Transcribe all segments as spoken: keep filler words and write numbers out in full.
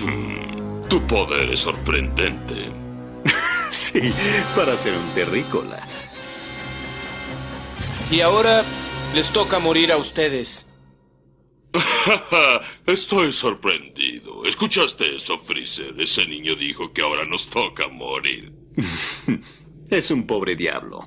Tu poder es sorprendente. Sí, para ser un terrícola. Y ahora les toca morir a ustedes. Estoy sorprendido. ¿Escuchaste eso, Freezer? Ese niño dijo que ahora nos toca morir. Es un pobre diablo.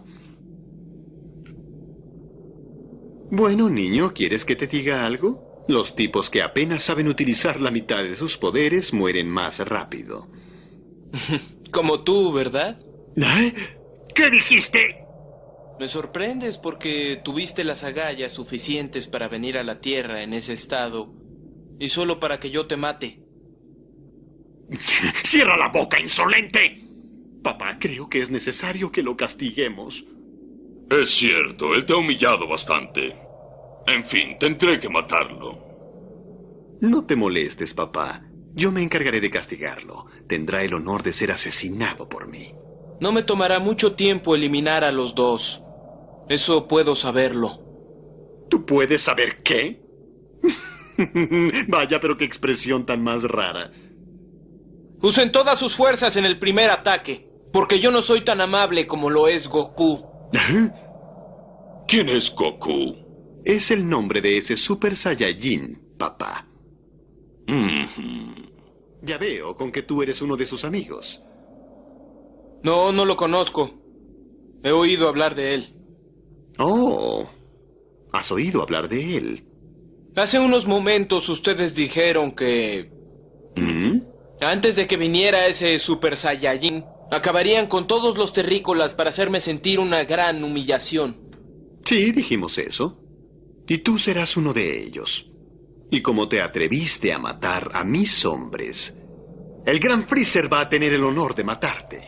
Bueno, niño, ¿quieres que te diga algo? Los tipos que apenas saben utilizar la mitad de sus poderes mueren más rápido. Como tú, ¿verdad? ¿Eh? ¿Qué dijiste? Me sorprendes porque tuviste las agallas suficientes para venir a la Tierra en ese estado y solo para que yo te mate. ¡Cierra la boca, insolente! Papá, creo que es necesario que lo castiguemos. Es cierto, él te ha humillado bastante. En fin, tendré que matarlo. No te molestes, papá. Yo me encargaré de castigarlo. Tendrá el honor de ser asesinado por mí. No me tomará mucho tiempo eliminar a los dos. Eso puedo saberlo. ¿Tú puedes saber qué? Vaya, pero qué expresión tan más rara. Usen todas sus fuerzas en el primer ataque, porque yo no soy tan amable como lo es Goku. ¿Quién es Goku? Es el nombre de ese Super Saiyajin, papá. Mm-hmm. Ya veo con que tú eres uno de sus amigos. No, no lo conozco. He oído hablar de él. Oh, has oído hablar de él. Hace unos momentos ustedes dijeron que... ¿Mm? Antes de que viniera ese Super Saiyajin, acabarían con todos los terrícolas para hacerme sentir una gran humillación. Sí, dijimos eso. Y tú serás uno de ellos. Y como te atreviste a matar a mis hombres, el Gran Freezer va a tener el honor de matarte.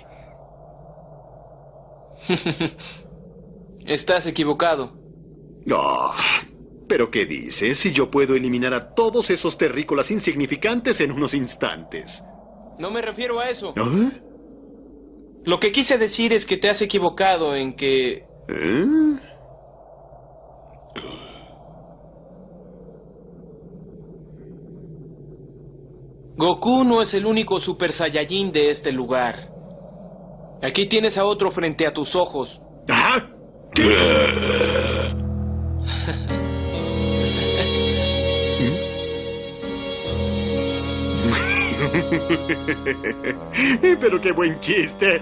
Estás equivocado. Oh, ¿pero qué dices si yo puedo eliminar a todos esos terrícolas insignificantes en unos instantes? No me refiero a eso. ¿Ah? Lo que quise decir es que te has equivocado en que... ¿Eh? Goku no es el único Super Saiyajin de este lugar. Aquí tienes a otro frente a tus ojos. ¿Ah? Pero qué buen chiste.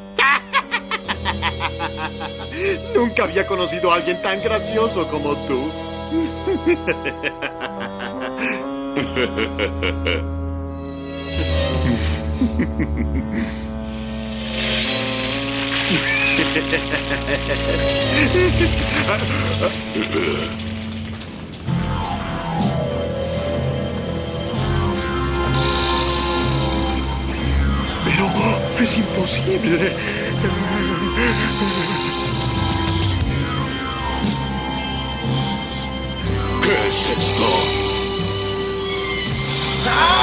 Nunca había conocido a alguien tan gracioso como tú. Pero es imposible. ¿Qué es esto? ¡Ah!